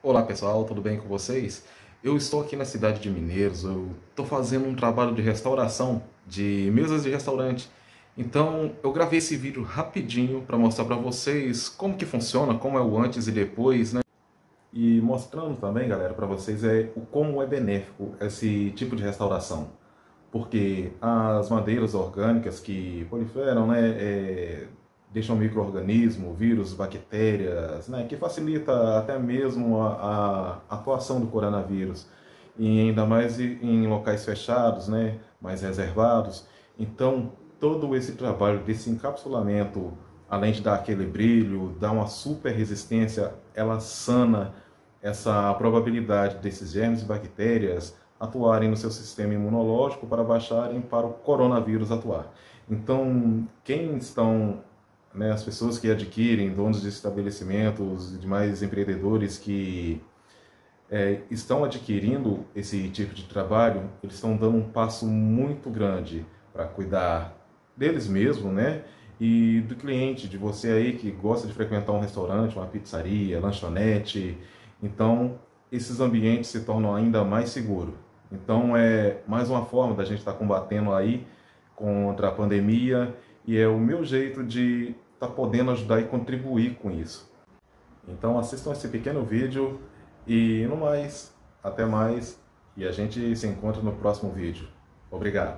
Olá pessoal, tudo bem com vocês? Eu estou aqui na cidade de Mineiros, eu estou fazendo um trabalho de restauração de mesas de restaurante. Então eu gravei esse vídeo rapidinho para mostrar para vocês como que funciona, como é o antes e depois, né? E mostrando também, galera, para vocês o como é benéfico esse tipo de restauração. Porque as madeiras orgânicas que proliferam, né, deixam micro-organismo, vírus, bactérias, né, que facilita até mesmo a atuação do coronavírus, e ainda mais em locais fechados, né, mais reservados. Então, todo esse trabalho desse encapsulamento, além de dar aquele brilho, dar uma super resistência, ela sana essa probabilidade desses germes e bactérias atuarem no seu sistema imunológico para baixarem para o coronavírus atuar. Então, quem estão, né, as pessoas que adquirem, donos de estabelecimentos, demais empreendedores que estão adquirindo esse tipo de trabalho, eles estão dando um passo muito grande para cuidar deles mesmos, né? E do cliente, de você aí que gosta de frequentar um restaurante, uma pizzaria, lanchonete. Então, esses ambientes se tornam ainda mais seguros. Então, é mais uma forma da gente estar combatendo aí contra a pandemia, e é o meu jeito de estar podendo ajudar e contribuir com isso. Então, assistam esse pequeno vídeo e no mais, até mais, e a gente se encontra no próximo vídeo. Obrigado.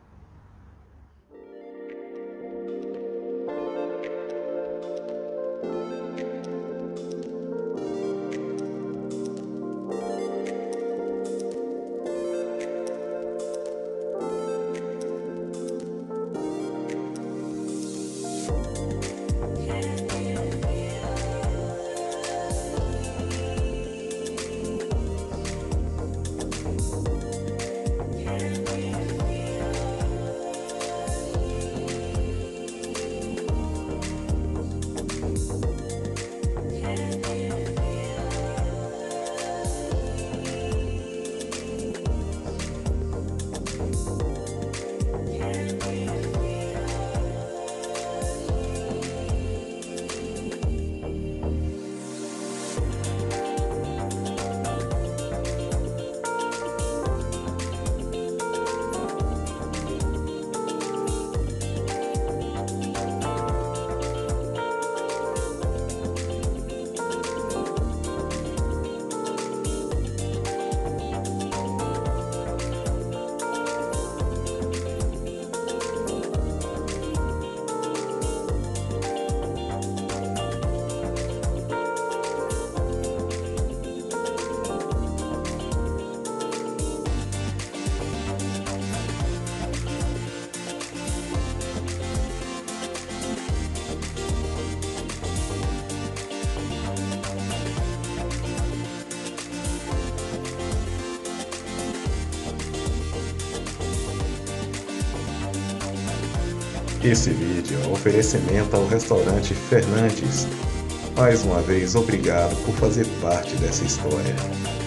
Esse vídeo é um oferecimento ao restaurante Fernandes. Mais uma vez, obrigado por fazer parte dessa história.